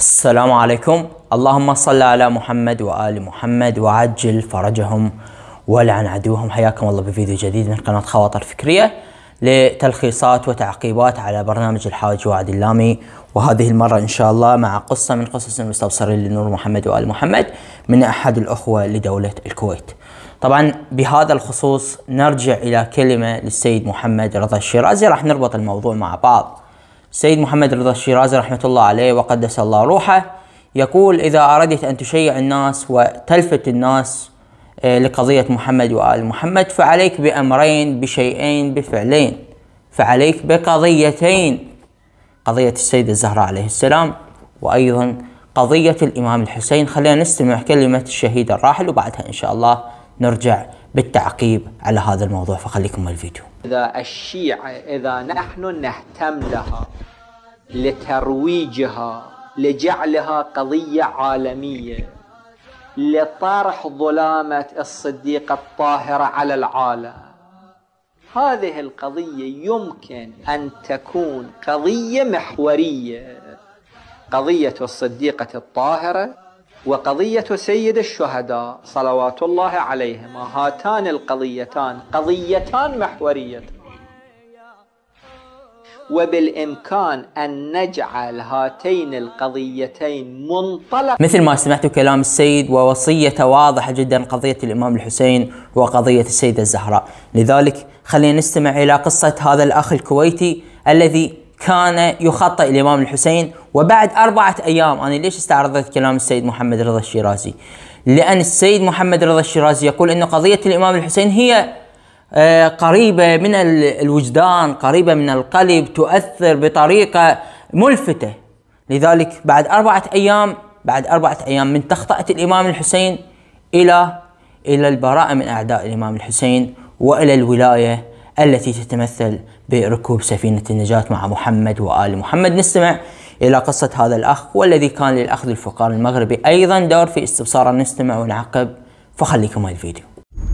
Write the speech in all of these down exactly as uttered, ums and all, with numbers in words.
السلام عليكم. اللهم صل على محمد وآل محمد وعجل فرجهم ولعن عدوهم. حياكم الله بفيديو جديد من قناة خواطر فكرية لتلخيصات وتعقيبات على برنامج الحاج وعد اللامي، وهذه المرة إن شاء الله مع قصة من قصص المستبصرين لنور محمد وآل محمد من أحد الأخوة لدولة الكويت. طبعا بهذا الخصوص نرجع إلى كلمة للسيد محمد رضا الشيرازي، راح نربط الموضوع مع بعض. السيد محمد رضا الشيرازي رحمة الله عليه وقدس الله روحه يقول: إذا أردت أن تشيع الناس وتلفت الناس لقضية محمد وآل محمد فعليك بأمرين بشيئين بفعلين، فعليك بقضيتين: قضية السيدة الزهراء عليه السلام وأيضا قضية الإمام الحسين. خلينا نستمع كلمة الشهيد الراحل وبعدها إن شاء الله نرجع بالتعقيب على هذا الموضوع، فخليكم الفيديو. إذا الشيعة إذا نحن نهتم لها لترويجها لجعلها قضية عالمية لطرح ظلامة الصديقة الطاهرة على العالم، هذه القضية يمكن أن تكون قضية محورية، قضية الصديقة الطاهرة وقضية سيد الشهداء صلوات الله عليهما. هاتان القضيتان قضيتان محوريتان، وبالإمكان أن نجعل هاتين القضيتين منطلق. مثل ما سمعتوا كلام السيد ووصية واضحة جدا، قضية الإمام الحسين وقضية السيدة الزهراء. لذلك خلينا نستمع إلى قصة هذا الأخ الكويتي الذي كان يخطئ الإمام الحسين، وبعد أربعة أيام. أنا ليش استعرضت كلام السيد محمد رضا الشيرازي؟ لأن السيد محمد رضا الشيرازي يقول أن قضية الإمام الحسين هي قريبة من الوجدان، قريبة من القلب، تؤثر بطريقة ملفتة. لذلك بعد أربعة أيام بعد أربعة أيام من تخطئة الإمام الحسين إلى إلى البراءة من أعداء الإمام الحسين وإلى الولاية التي تتمثل بركوب سفينة النجاة مع محمد وآل محمد. نستمع إلى قصة هذا الأخ والذي كان للأخذ الفقار المغربي أيضا دور في استبصاره. نستمع ونعقب، فخليكم الفيديو.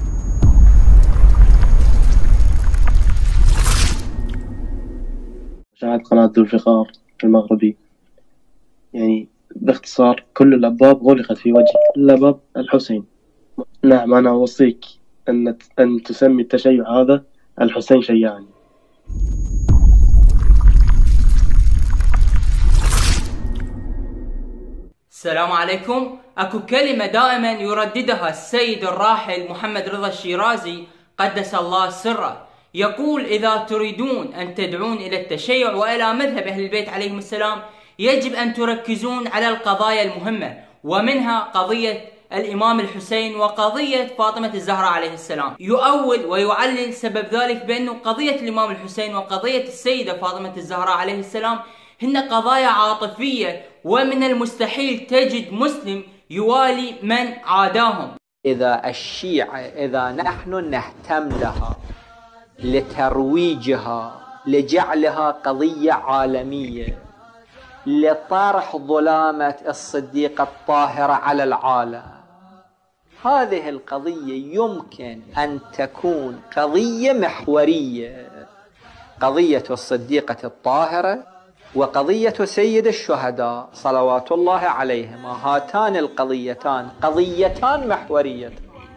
مشاهد قناة ذو الفقار المغربي، يعني باختصار كل الأبواب غلقت في وجهي إلا باب الحسين. نعم، أنا أوصيك أن أن تسمي التشيع هذا الحسين شيعني. السلام عليكم. أكو كلمة دائما يرددها السيد الراحل محمد رضا الشيرازي قدس الله سره، يقول: إذا تريدون أن تدعون إلى التشيع وإلى مذهب أهل البيت عليهم السلام يجب أن تركزون على القضايا المهمة، ومنها قضية الإمام الحسين وقضية فاطمة الزهراء عليه السلام. يؤول ويعلل سبب ذلك بأنه قضية الإمام الحسين وقضية السيدة فاطمة الزهراء عليه السلام هن قضايا عاطفية، ومن المستحيل تجد مسلم يوالي من عاداهم. إذا الشيعة إذا نحن نهتم لها لترويجها لجعلها قضية عالمية لطرح ظلامة الصديقة الطاهرة على العالم، هذه القضية يمكن أن تكون قضية محورية، قضية الصديقة الطاهرة وقضية سيد الشهداء صلوات الله عليهما. هاتان القضيتان قضيتان محوريتان،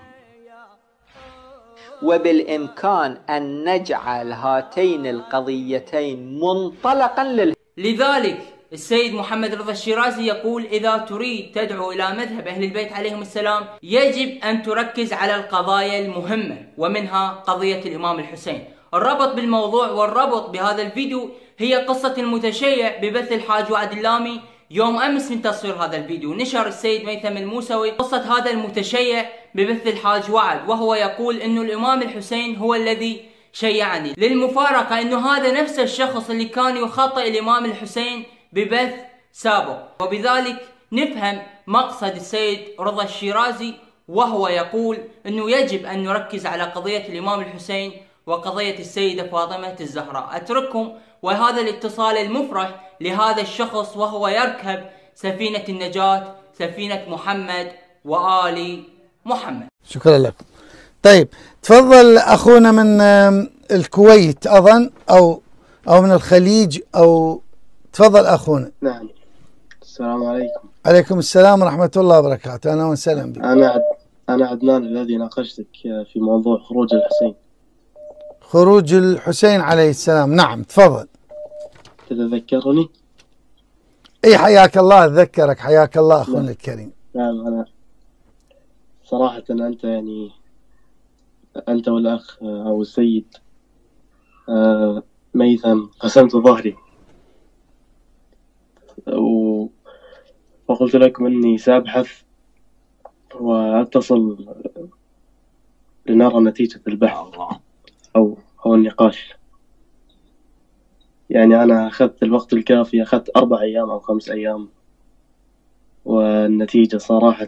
وبالإمكان أن نجعل هاتين القضيتين منطلقا لل... لذلك السيد محمد رضا الشيرازي يقول: إذا تريد تدعو إلى مذهب أهل البيت عليهم السلام يجب أن تركز على القضايا المهمة، ومنها قضية الإمام الحسين. الربط بالموضوع والربط بهذا الفيديو هي قصة المتشيع ببث الحاج وعد اللامي يوم أمس من تصوير هذا الفيديو. نشر السيد ميثم الموسوي قصة هذا المتشيع ببث الحاج وعد، وهو يقول أنه الإمام الحسين هو الذي شيعني. للمفارقة أنه هذا نفس الشخص اللي كان يخطئ الإمام الحسين ببث سابق، وبذلك نفهم مقصد السيد رضا الشيرازي، وهو يقول أنه يجب أن نركز على قضية الإمام الحسين وقضية السيدة فاطمة الزهراء. أترككم وهذا الاتصال المفرح لهذا الشخص وهو يركب سفينة النجاة، سفينة محمد وآل محمد. شكرا لك. طيب تفضل أخونا من الكويت أظن أو أو من الخليج، أو تفضل أخونا. نعم، السلام عليكم. عليكم السلام ورحمة الله وبركاته. أهلا وسهلا بك. أنا عد... أنا عدنان الذي ناقشتك في موضوع خروج الحسين. خروج الحسين عليه السلام، نعم تفضل. تتذكرني؟ اي حياك الله، اتذكرك، حياك الله اخونا الكريم. نعم، أنا صراحة أنت يعني أنت والأخ أو السيد آه ميثم قسمت ظهري، و... وقلت لكم أني سأبحث وأتصل لنرى نتيجة البحث أو أو النقاش. يعني أنا أخذت الوقت الكافي، أخذت أربع أيام أو خمس أيام، والنتيجة صراحة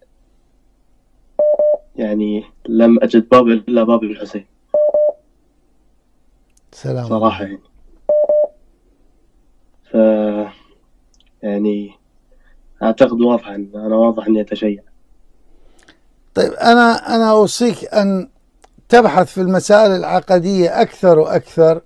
يعني لم أجد باب إلا باب الحسين. سلام صراحة يعني ف يعني أعتقد واضحا، أنا واضح أني أتشيع. طيب أنا أنا أوصيك أن تبحث في المسائل العقدية أكثر وأكثر،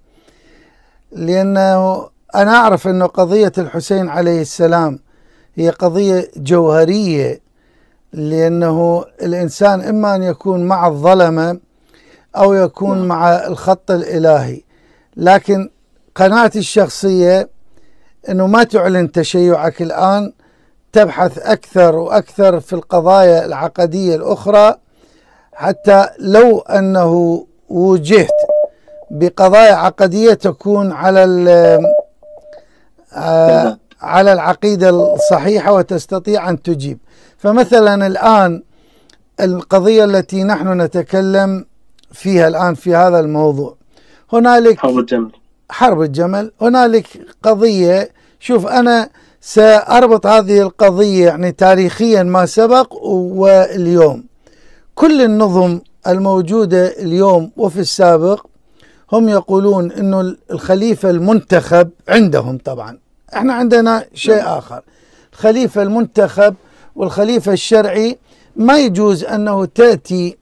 لأنه أنا أعرف أن قضية الحسين عليه السلام هي قضية جوهرية، لأنه الإنسان إما أن يكون مع الظلمة أو يكون مع الخط الإلهي، لكن قناعتي الشخصية أنه ما تعلن تشيعك الآن، تبحث أكثر وأكثر في القضايا العقدية الأخرى، حتى لو أنه وجهت بقضايا عقدية تكون على على العقيدة الصحيحة وتستطيع أن تجيب. فمثلا الآن القضية التي نحن نتكلم فيها الآن في هذا الموضوع، هنالك حرب الجمل. حرب الجمل هنالك قضية، شوف أنا سأربط هذه القضية يعني تاريخيا ما سبق واليوم. كل النظم الموجودة اليوم وفي السابق هم يقولون أنه الخليفة المنتخب عندهم، طبعا احنا عندنا شيء آخر، الخليفة المنتخب والخليفة الشرعي ما يجوز أنه تأتي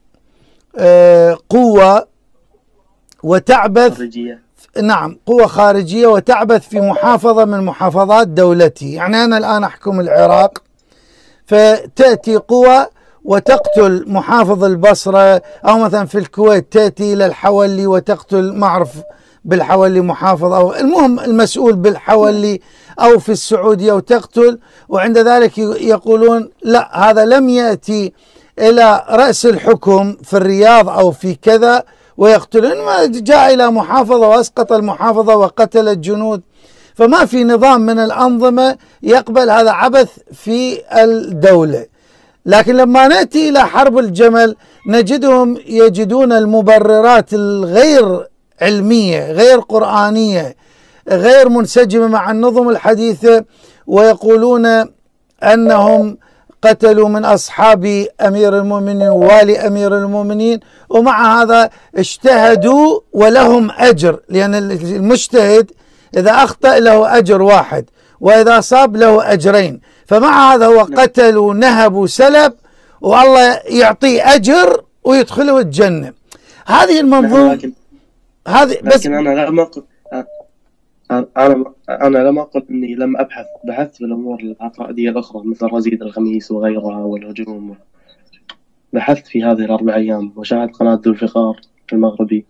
قوة وتعبث خارجية. نعم قوة خارجية وتعبث في محافظة من محافظات دولتي. يعني أنا الآن أحكم العراق، فتأتي قوة وتقتل محافظ البصرة، أو مثلا في الكويت تأتي إلى الحولي وتقتل، ما أعرف بالحولي محافظ أو المهم المسؤول بالحولي، أو في السعودية وتقتل، وعند ذلك يقولون لا هذا لم يأتي إلى رأس الحكم في الرياض أو في كذا ويقتلون، ما جاء إلى محافظة وأسقط المحافظة وقتل الجنود. فما في نظام من الأنظمة يقبل هذا عبث في الدولة. لكن لما نأتي إلى حرب الجمل نجدهم يجدون المبررات الغير علمية، غير قرآنية، غير منسجمة مع النظم الحديثة، ويقولون أنهم قتلوا من أصحاب أمير المؤمنين ووالي أمير المؤمنين، ومع هذا اجتهدوا ولهم أجر، لأن المجتهد إذا أخطأ له أجر واحد وإذا صاب له أجرين، فمع هذا هو قتل ونهب وسلب والله يعطيه أجر ويدخله الجنة. هذه المنظومة لكن هذه بس لكن أنا لم أقل أنا أنا لم أقل إني لم أبحث، بحثت في الأمور العقائدية الأخرى مثل رصيد الخميس وغيرها والهجوم، بحثت في هذه الأربع أيام وشاهدت قناة ذو الفقار المغربي،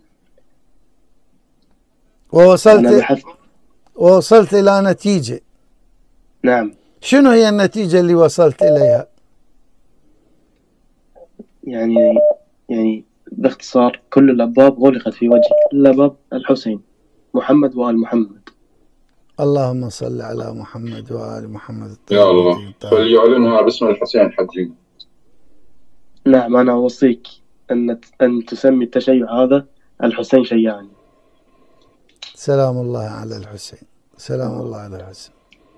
ووصلت أنا بحثت. ووصلت إلى نتيجة. نعم. شنو هي النتيجة اللي وصلت إليها؟ يعني يعني باختصار كل الأبواب غلقت في وجهي إلا باب الحسين، محمد وآل محمد. اللهم صل على محمد وآل محمد. يا الله، فليعلنها باسم الحسين حجي. نعم، أنا أوصيك أن أن تسمي التشيع هذا الحسين شيعني. سلام الله على الحسين، سلام الله على الحسين.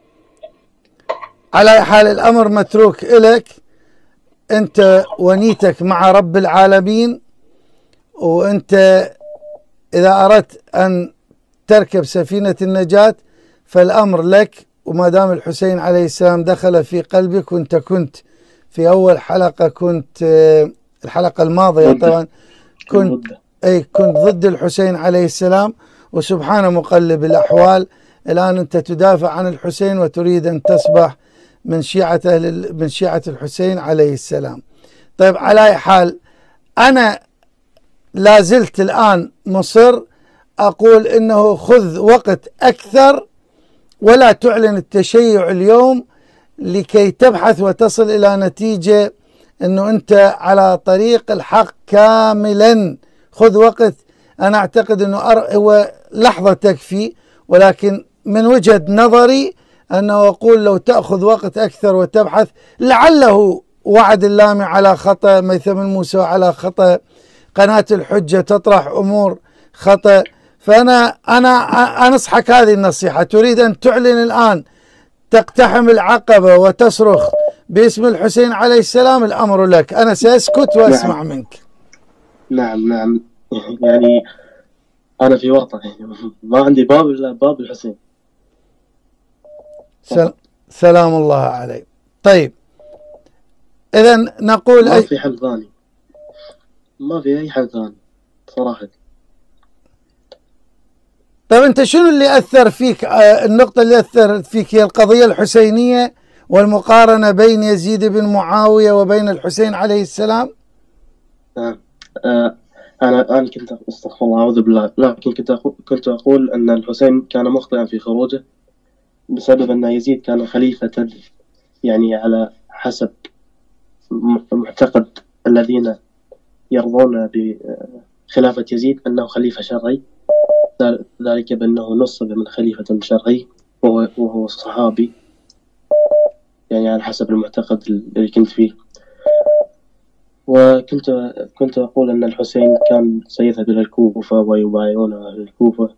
على حال الأمر متروك إلك أنت ونيتك مع رب العالمين، وأنت إذا أردت أن تركب سفينة النجاة فالأمر لك، وما دام الحسين عليه السلام دخل في قلبك، وأنت كنت في أول حلقة كنت الحلقة الماضية طبعا كنت أي كنت ضد الحسين عليه السلام، وسبحان مقلب الأحوال الآن أنت تدافع عن الحسين وتريد أن تصبح من شيعة أهل من شيعة الحسين عليه السلام. طيب على أي حال، أنا لا زلت الآن مصر أقول إنه خذ وقت أكثر ولا تعلن التشيع اليوم لكي تبحث وتصل إلى نتيجة أنه أنت على طريق الحق كاملا. خذ وقت، أنا أعتقد أنه هو لحظة تكفي، ولكن من وجهة نظري أنه أقول لو تأخذ وقت أكثر وتبحث، لعله وعد اللامي على خطأ، ميثم الموسى على خطأ، قناة الحجة تطرح أمور خطأ. فأنا أنا أنصحك هذه النصيحة. تريد أن تعلن الآن تقتحم العقبة وتصرخ باسم الحسين عليه السلام، الأمر لك، أنا سأسكت وأسمع نعم. منك. نعم نعم يعني أنا في ورطة، يعني ما عندي باب إلا باب الحسين. سل... سلام الله عليه. طيب إذا نقول ما أي... في حل ثاني، ما في أي حل ثاني صراحة. طيب أنت شنو اللي أثر فيك؟ آه النقطة اللي أثر فيك هي القضية الحسينية والمقارنة بين يزيد بن معاوية وبين الحسين عليه السلام. نعم. آه أنا أنا كنت أستغفر الله أعوذ بالله، لكن كنت أقول كنت أقول أن الحسين كان مخطئا في خروجه بسبب أن يزيد كان خليفة، يعني على حسب معتقد الذين يرضون بخلافة يزيد أنه خليفة شرعي، ذلك بأنه نصب من خليفة شرعي وهو, وهو صحابي، يعني على حسب المعتقد اللي كنت فيه. وكنت كنت أقول أن الحسين كان سيذهب إلى الكوفة ويبايعون أهل الكوفة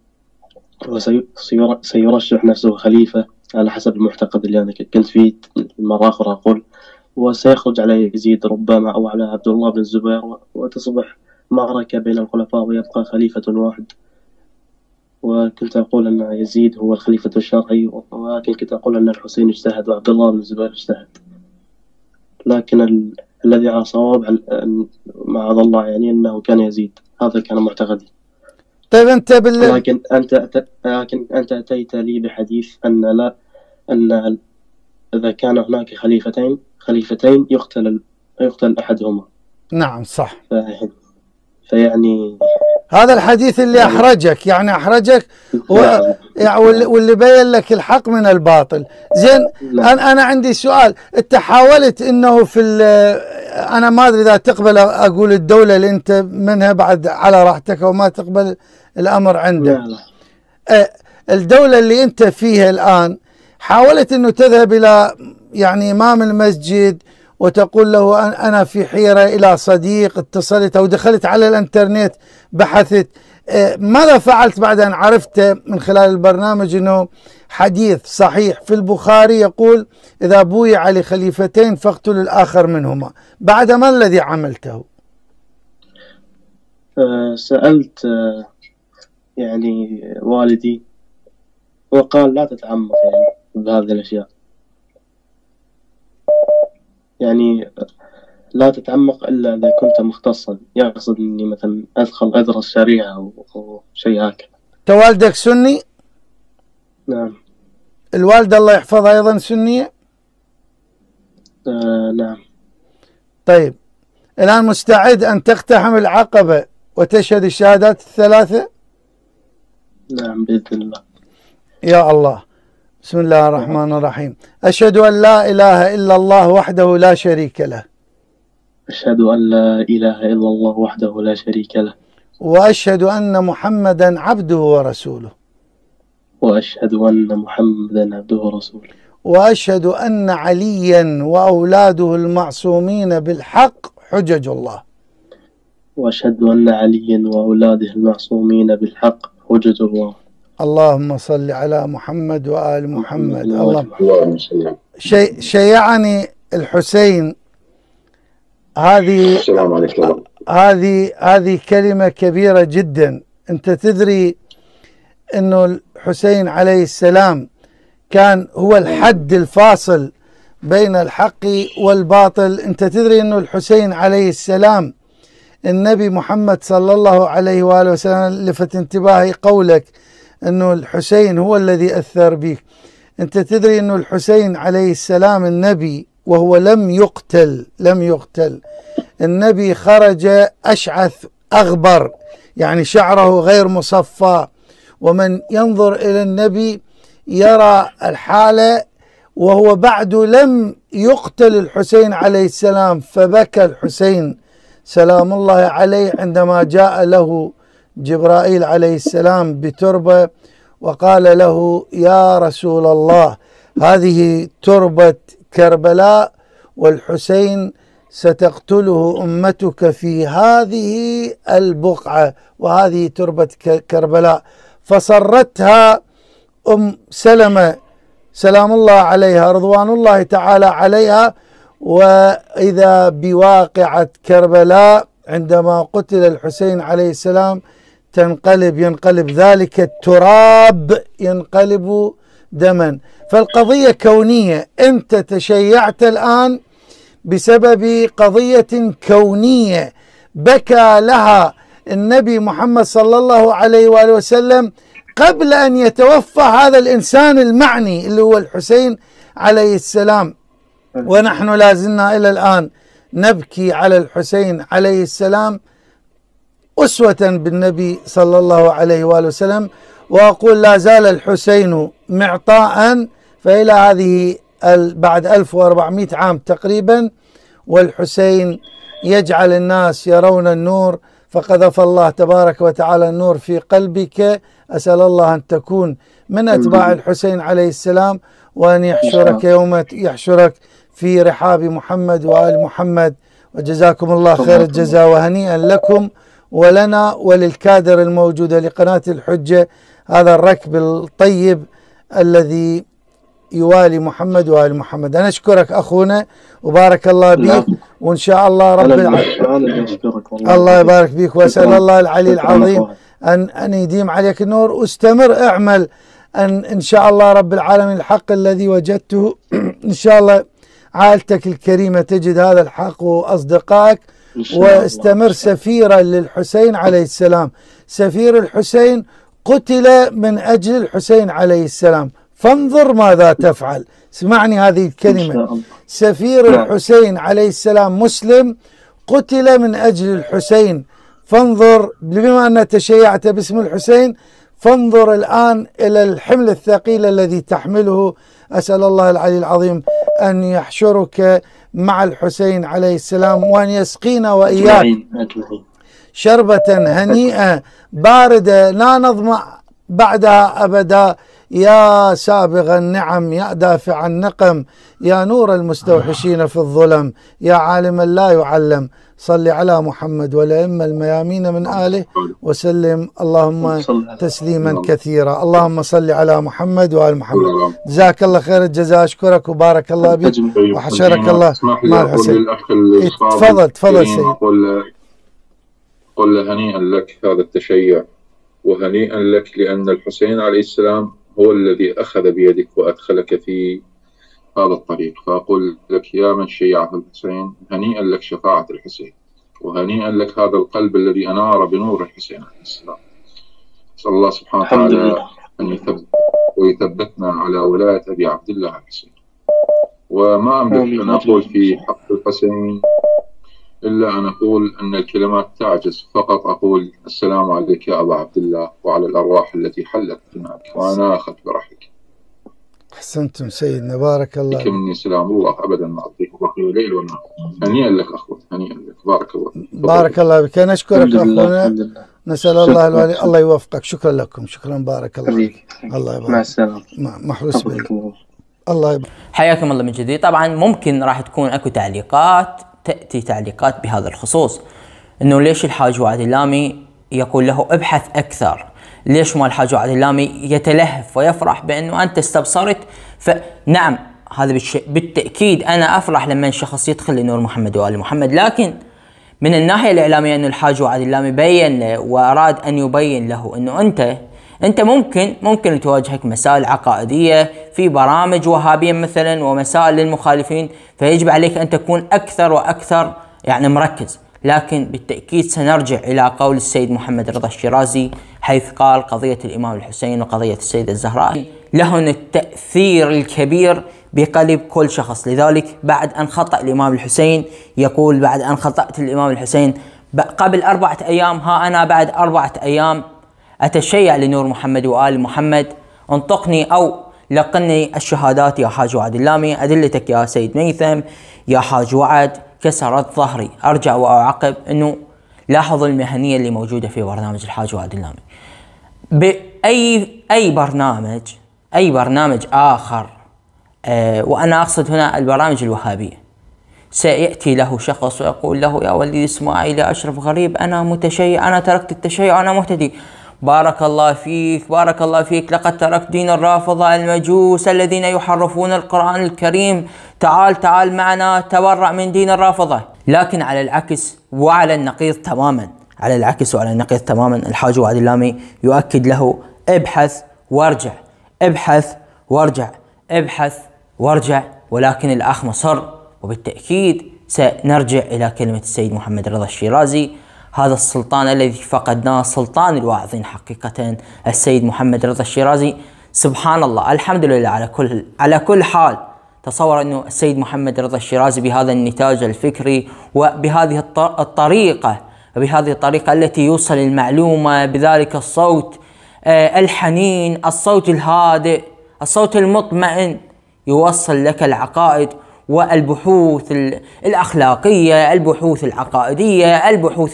وسيرشح نفسه خليفة على حسب المعتقد اللي أنا كنت فيه مرة أخرى أقول، وسيخرج على يزيد ربما أو على عبد الله بن الزبير وتصبح معركة بين الخلفاء ويبقى خليفة واحد. وكنت أقول أن يزيد هو الخليفة الشرعي، ولكن كنت أقول أن الحسين اجتهد وعبد الله بن الزبير اجتهد، لكن ال... الذي على صواب معاذ الله يعني أنه كان يزيد، هذا كان معتقدي. طيب أنت بال... لكن أنت أت... لكن أنت أتيت لي بحديث أن لا أن إذا كان هناك خليفتين خليفتين يقتل يقتل أحدهما. نعم صح. ف... فيعني هذا الحديث اللي أحرجك، يعني أحرجك و... يعني واللي بين لك الحق من الباطل. زين أنا أنا عندي سؤال، أنت حاولت إنه في ال... أنا ما أدري إذا تقبل أقول الدولة اللي أنت منها بعد على راحتك أو ما تقبل الأمر عندك. لا لا. الدولة اللي أنت فيها الآن حاولت إنه تذهب إلى يعني إمام المسجد وتقول له أنا في حيرة، إلى صديق اتصلت أو دخلت على الانترنت بحثت، ماذا فعلت بعد أن عرفت من خلال البرنامج أنه حديث صحيح في البخاري يقول إذا بويع لخليفتين فاقتلوا الآخر منهما؟ بعد ما الذي عملته؟ سألت يعني والدي وقال لا تتعمق يعني بهذه الأشياء، يعني لا تتعمق إلا إذا كنت مختصا، يقصد إني مثلا أدخل أدرس شريعة أو, أو شيء هكذا. والدك سني؟ نعم. الوالدة الله يحفظها أيضا سنية؟ آه نعم. طيب الآن مستعد أن تقتحم العقبة وتشهد الشهادات الثلاثة؟ نعم بإذن الله. يا الله. بسم الله الرحمن الرحيم. أشهد أن لا إله إلا الله وحده لا شريك له. أشهد أن لا إله إلا الله وحده لا شريك له. وأشهد أن محمدا عبده ورسوله. وأشهد أن محمدا عبده ورسوله. وأشهد أن عليا وأولاده المعصومين بالحق حجج الله. وأشهد أن عليا وأولاده المعصومين بالحق حجج الله. اللهم صل على محمد وآل محمد. اللهم صل. شي شيعني الحسين، هذه السلام عليكم. هذه هذه كلمة كبيرة جدا. أنت تدري أنه الحسين عليه السلام كان هو الحد الفاصل بين الحق والباطل. أنت تدري أنه الحسين عليه السلام النبي محمد صلى الله عليه وآله وسلم لفت انتباهي قولك أنه الحسين هو الذي أثر بك. أنت تدري أنه الحسين عليه السلام النبي وهو لم يقتل لم يقتل النبي خرج أشعث أغبر، يعني شعره غير مصفى، ومن ينظر إلى النبي يرى الحالة وهو بعد لم يقتل الحسين عليه السلام. فبكى الحسين سلام الله عليه عندما جاء له جبرائيل عليه السلام بتربة وقال له يا رسول الله هذه تربة كربلاء والحسين ستقتله أمتك في هذه البقعة وهذه تربة كربلاء. فصرتها أم سلمة سلام الله عليها رضوان الله تعالى عليها، وإذا بواقعة كربلاء عندما قتل الحسين عليه السلام تنقلب ينقلب ذلك التراب ينقلب دما. فالقضية كونية، أنت تشيعت الآن بسبب قضية كونية بكى لها النبي محمد صلى الله عليه وآله وسلم قبل أن يتوفى هذا الإنسان المعني اللي هو الحسين عليه السلام، ونحن لازلنا إلى الآن نبكي على الحسين عليه السلام أسوة بالنبي صلى الله عليه وآله وسلم. وأقول لا زال الحسين معطاء، فإلى هذه بعد ألف وأربعمائة عام تقريبا والحسين يجعل الناس يرون النور، فقذف الله تبارك وتعالى النور في قلبك. أسأل الله أن تكون من أتباع الحسين عليه السلام، وأن يحشرك يوم يحشرك في رحاب محمد وآل محمد. وجزاكم الله خير الجزاء، وهنيئا لكم ولنا وللكادر الموجودة لقناة الحجة هذا الركب الطيب الذي يوالي محمد وآل محمد. أنا أشكرك أخونا وبارك الله بك، وإن شاء الله رب العالمين الله يبارك بك، وأسأل الله العلي العظيم أن أن يديم عليك النور. واستمر اعمل أن إن شاء الله رب العالمين الحق الذي وجدته إن شاء الله عائلتك الكريمة تجد هذا الحق وأصدقائك. واستمر سفيرا للحسين عليه السلام. سفير الحسين قتل من أجل الحسين عليه السلام، فانظر ماذا تفعل. اسمعني هذه الكلمة، سفير الحسين عليه السلام مسلم قتل من أجل الحسين، فانظر بما أن تشيعت باسم الحسين فانظر الآن إلى الحمل الثقيل الذي تحمله. أسأل الله العلي العظيم أن يحشرك مع الحسين عليه السلام، وأن يسقينا وإياك شربة هنيئة باردة لا نظمأ بعدها أبدا. يا سابغ النعم، يا دافع النقم، يا نور المستوحشين في الظلم، يا عالما لا يعلم، صل على محمد والأئمة الميامين من آله وسلم اللهم تسليما كثيرا. اللهم صل على محمد وآل محمد. جزاك الله خير الجزاء، أشكرك وبارك الله بك وحشرك الله مع الحسين. تفضل تفضل سيد. قل هنيئا لك هذا التشيع، وهنيئا لك لأن الحسين عليه السلام هو الذي أخذ بيدك وأدخلك في هذا الطريق. فأقول لك يا من شيعت الحسين هنيئا لك شفاعة الحسين، وهنيئا لك هذا القلب الذي أنار بنور الحسين عليه السلام. أسأل الله سبحانه وتعالى أن يثبت ويثبتنا على ولاية أبي عبد الله الحسين. وما أملك أن أقول في حق الحسين إلا أن أقول أن الكلمات تعجز، فقط أقول السلام عليك يا أبا عبد الله وعلى الأرواح التي حلت هناك، وأنا أخذ برحلك. أحسنتم سيدنا، بارك الله لك مني سلام الله أبدا ما أعطيك بقي الليل والنهار. هنيئا لك أخوة، هنيئا لك، بارك الله بارك الله بك. أنا أشكرك أخونا، نسأل الله الوالي الله يوفقك. شكرا لكم، شكرا بارك الله فيك. الله يبارك. مع السلامة. محروس بك. الله يبارك. حياكم الله من جديد. طبعا ممكن راح تكون اكو تعليقات، تأتي تعليقات بهذا الخصوص، انه ليش الحاج وعد اللامي يقول له ابحث اكثر؟ ليش ما الحاج وعد اللامي يتلهف ويفرح بانه انت استبصرت؟ فنعم هذا بالتأكيد انا افرح لما شخص يدخل لنور محمد وآل محمد، لكن من الناحية الإعلامية انه الحاج وعد اللامي بين له واراد ان يبين له انه انت انت ممكن ممكن تواجهك مسائل عقائدية في برامج وهابية مثلا ومسائل للمخالفين، فيجب عليك ان تكون اكثر واكثر يعني مركز. لكن بالتأكيد سنرجع الى قول السيد محمد رضا الشيرازي حيث قال قضية الإمام الحسين وقضية السيدة الزهراء لهن التأثير الكبير بقلب كل شخص. لذلك بعد أن خطأ الإمام الحسين يقول بعد أن خطأت الإمام الحسين قبل أربعة أيام، ها أنا بعد أربعة أيام أتشيع لنور محمد وآل محمد، انطقني أو لقني الشهادات يا حاج وعد اللامي، أدلتك يا سيد ميثم يا حاج وعد كسرت ظهري. أرجع وأعقب أنه لاحظوا المهنية اللي موجودة في برنامج الحاج وعد اللامي. بأي أي برنامج أي برنامج آخر، أه وأنا أقصد هنا البرامج الوهابية، سيأتي له شخص ويقول له يا وليد إسماعيل يا أشرف غريب أنا متشيع، أنا تركت التشيع، أنا مهتدي. بارك الله فيك بارك الله فيك، لقد تركت دين الرافضة المجوس الذين يحرفون القرآن الكريم، تعال تعال معنا تبرأ من دين الرافضة. لكن على العكس وعلى النقيض تماما، على العكس وعلى النقيض تماما الحاج وعد اللامي يؤكد له ابحث وارجع، ابحث وارجع، ابحث وارجع. ولكن الأخ مصر، وبالتأكيد سنرجع إلى كلمة السيد محمد رضا الشيرازي، هذا السلطان الذي فقدناه سلطان الواعظين حقيقة، السيد محمد رضا الشيرازي. سبحان الله، الحمد لله على كل على كل حال. تصور أنه السيد محمد رضا الشيرازي بهذا النتاج الفكري وبهذه الطريقة بهذه الطريقة التي يوصل المعلومة بذلك الصوت آه الحنين، الصوت الهادئ، الصوت المطمئن، يوصل لك العقائد والبحوث الأخلاقية، البحوث العقائدية، البحوث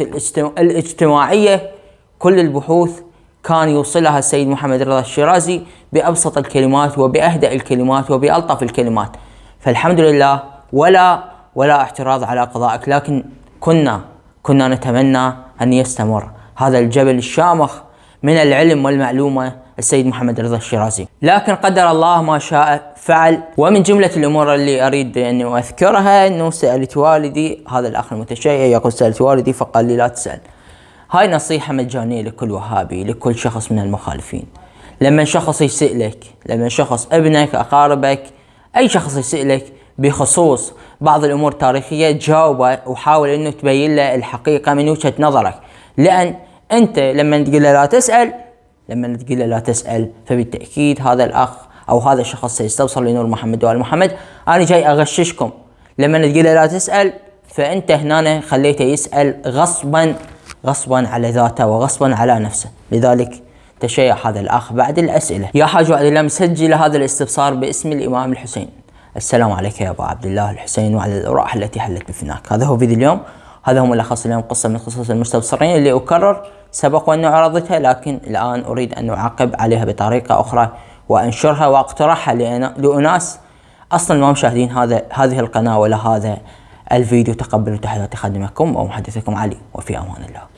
الاجتماعية. كل البحوث كان يوصلها السيد محمد رضا الشيرازي بأبسط الكلمات وبأهدأ الكلمات وبألطف الكلمات. فالحمد لله، ولا ولا اعتراض على قضائك، لكن كنا كنا نتمنى أن يستمر هذا الجبل الشامخ من العلم والمعلومة السيد محمد رضا الشيرازي. لكن قدر الله ما شاء فعل. ومن جملة الأمور اللي أريد أن أذكرها أنه سألت والدي، هذا الأخ المتشيع يقول سألت والدي فقال لي لا تسأل. هاي نصيحة مجانية لكل وهابي، لكل شخص من المخالفين. لما شخص يسألك، لما شخص ابنك، أقاربك، أي شخص يسألك بخصوص بعض الأمور التاريخية، جاوبه وحاول أنه تبين له الحقيقة من وجهة نظرك. لأن أنت لما تقول له لا تسأل لما تقول له لا تسأل فبالتأكيد هذا الأخ أو هذا الشخص سيستوصل لنور محمد وآل محمد. أنا جاي أغششكم، لما تقول له لا تسأل فأنت هنا خليته يسأل غصبا غصبا على ذاته وغصبا على نفسه. لذلك تشيع هذا الأخ بعد الأسئلة. يا حاج وعد الله، مسجل هذا الاستفسار باسم الإمام الحسين. السلام عليك يا أبا عبد الله الحسين وعلى الأرواح التي حلت بفناك. هذا هو فيديو اليوم، هذا هو ملخص اليوم، قصة من قصص المستبصرين اللي أكرر سبق وأن عرضتها، لكن الآن أريد أن أعقب عليها بطريقة أخرى وأنشرها وأقترحها لأناس أصلا ما مشاهدين هذا هذه القناة ولا هذا الفيديو. تقبلوا تحياتي خادمكم ومحدثكم علي، وفي أمان الله.